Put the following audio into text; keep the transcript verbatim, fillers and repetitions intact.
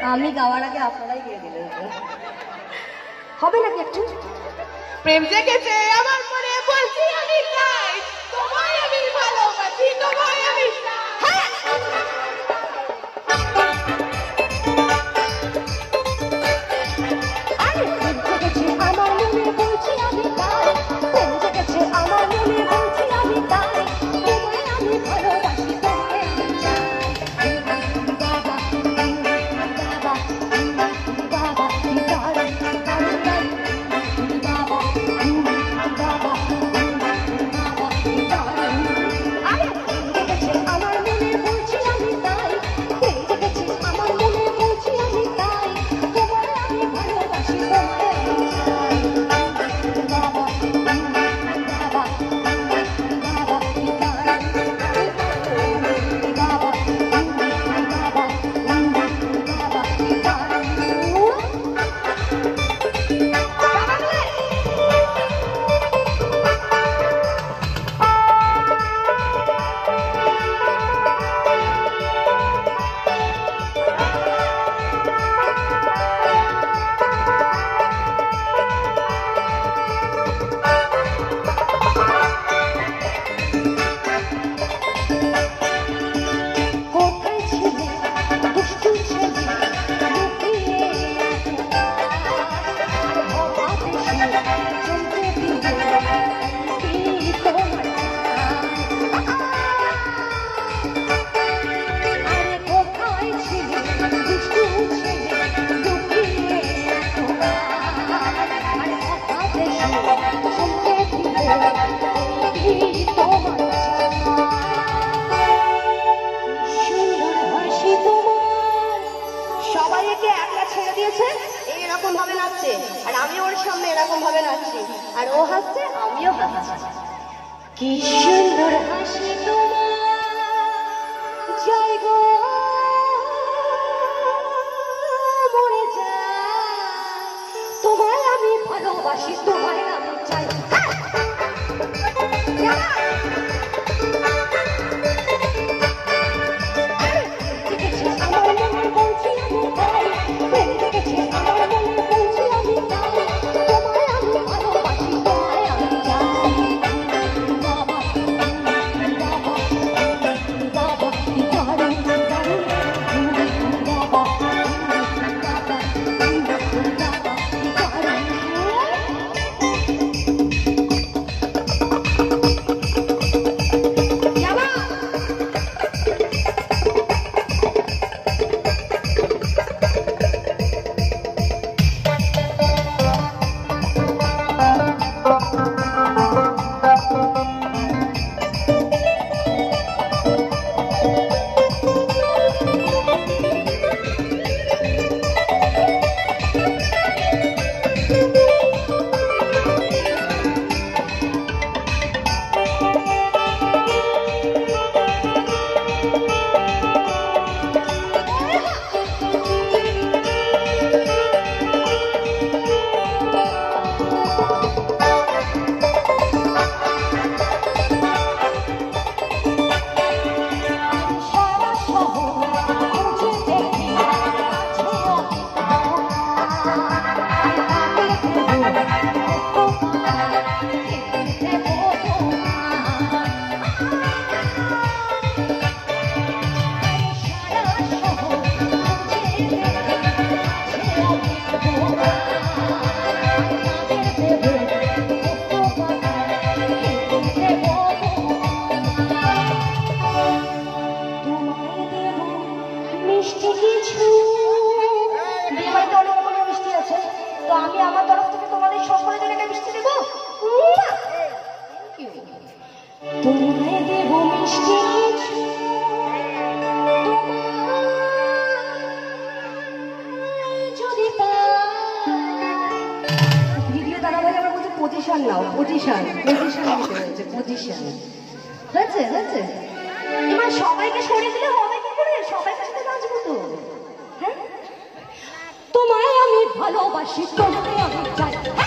আমি গাওয়ার আগে আপনারাই গিয়ে দিলেন হবে নাকি একটু প্রেম জেগেছে আমার মনে বলছি আমি চাই তোমায় আমি ভালোবাসি তোমায় আমি হ্যাঁ আরে প্রেম জেগেছে আমার মনে বলছি আমি তাই প্রেম জেগেছে আমার মনে বলছি আমি তাই তোমায় আমি ভালোবাসি তোমায় আমি চাই বাবা বাবা বাবা দাঁড়ান দাঁড়ান বাবা বাবা বাবা দাঁড়ান আরে প্রেম জেগেছে আমার মনে বলছি আমি তাই প্রেম জেগেছে আমার মনে বলছি আমি তাই তোমায় আমি ভালোবাসি তোমায় আমি চাই বাবা বাবা বাবা দাঁড়ান বাবা বাবা বাবা কোথায় ছিলে দুষ্টু ছেলে লুকিয়ে আর হঠাৎ এসে চমকে দিলে কি তোমার আরে কোথায় ছিলে দুষ্টু ছেলে লুকিয়ে আর হঠাৎ এসে চমকে দিলে কি তোমার সুন্দর হাসি তোমার সবাই একে একলা ছেড়ে দিয়েছে এরকম ভাবে নাচছে আর আমি ওর সামনে এরকম ভাবে নাচছি আর ও হাসছে আমিও হাসছি কি সুন্দর হাসি তোমার জয় গো মরে যায় তোমায় আমি ভালোবাসি তোমায় আমি চাই আমার মনে বলছি আমি তাই প্রেম জেগেছে আমার মনে বলছি আমি তাই তোমায় আমি ভালোবাসি তোমায় আমি চাই বাবা বাবা বাবা দাঁড়ান দাঁড়ান বাবা বাবা পজিশন নাও, পজিশন পজিশন নিতে হয়েছে, পজিশন হয়েছে হয়েছে। এবার সবাইকে সরিয়ে দিলে হবে কি করে? সবাইকে সাথে নাচবো তো। হ্যাঁ, তোমায় আমি ভালোবাসি, তোমায় আমি চাই।